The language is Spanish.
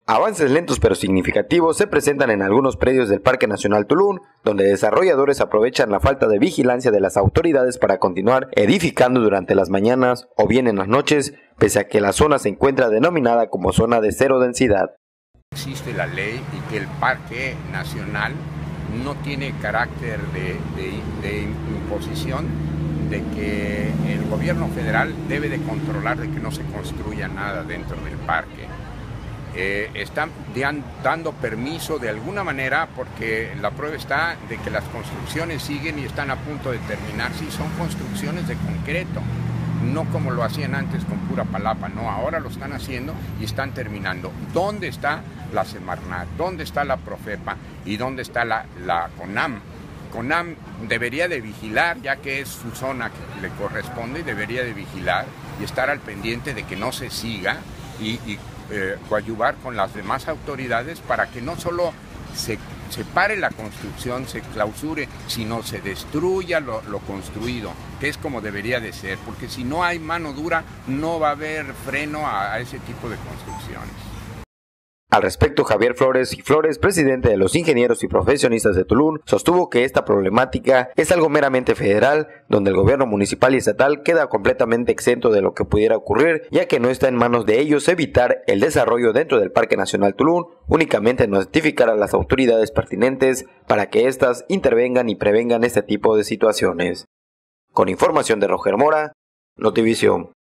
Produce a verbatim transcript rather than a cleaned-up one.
Avances lentos pero significativos se presentan en algunos predios del Parque Nacional Tulum, donde desarrolladores aprovechan la falta de vigilancia de las autoridades para continuar edificando durante las mañanas o bien en las noches, pese a que la zona se encuentra denominada como zona de cero densidad. Existe la ley y que el Parque Nacional no tiene carácter de, de, de imposición, de que el gobierno federal debe de controlar de que no se construya nada dentro del parque. Eh, están dando permiso de alguna manera porque la prueba está de que las construcciones siguen y están a punto de terminar. Sí, son construcciones de concreto, no como lo hacían antes con pura palapa, no, ahora lo están haciendo y están terminando. ¿Dónde está la Semarnat? ¿Dónde está la Profepa? ¿Y dónde está la, la CONAM? CONAM debería de vigilar, ya que es su zona que le corresponde, y debería de vigilar y estar al pendiente de que no se siga y, y eh, coadyuvar con las demás autoridades para que no solo se, se pare la construcción, se clausure, sino se destruya lo, lo construido, que es como debería de ser, porque si no hay mano dura no va a haber freno a, a ese tipo de construcciones. Al respecto, Javier Flores y Flores, presidente de los ingenieros y profesionistas de Tulum, sostuvo que esta problemática es algo meramente federal, donde el gobierno municipal y estatal queda completamente exento de lo que pudiera ocurrir, ya que no está en manos de ellos evitar el desarrollo dentro del Parque Nacional Tulum, únicamente notificar a las autoridades pertinentes para que éstas intervengan y prevengan este tipo de situaciones. Con información de Roger Mora, Notivisión.